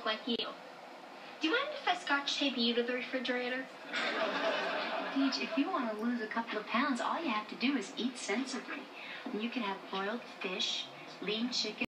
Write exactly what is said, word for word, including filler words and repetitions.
look like you. Do you mind if I scotch tape you to the refrigerator? Deej, if you want to lose a couple of pounds, all you have to do is eat sensibly. And you can have boiled fish, lean chicken,